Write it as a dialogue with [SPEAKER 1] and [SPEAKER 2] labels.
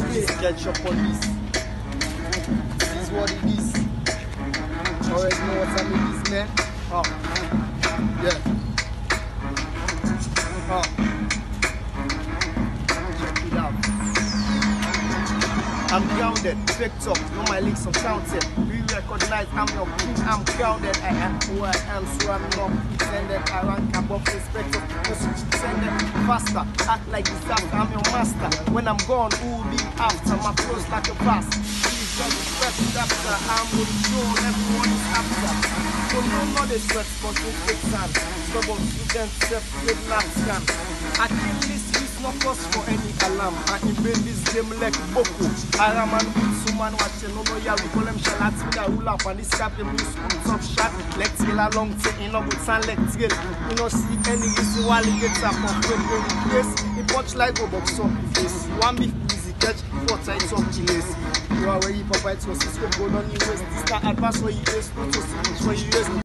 [SPEAKER 1] Please get your police. This is what it is. Already know what I mean, this man. Yeah. Check it out. I'm grounded, picked up, know my links are counted. Re-recognize I'm your king, I'm grounded. I am who I am, so I'm not pretended. I rank above respect of people, pretended faster. Act like disaster, I'm your master. When I'm gone, who will be after? My flow's like a vast. After I'm with you, everyone is after. So no knowledge responsible takes time. Stubborn students self-made not scam. I kill this use no cause for any alarm. I invade this game like Boko. I am an woman watching no ya we call them shalats with a rule up and this cap them use top shot. Let's kill a long tail in a good sound like tail. You know see any reason why it gets up on the place. It punch like a box up face. One big easy catch, 4 times up killers. You are where you provide to us, go on your waist. This not advance where you use, not to see where you use.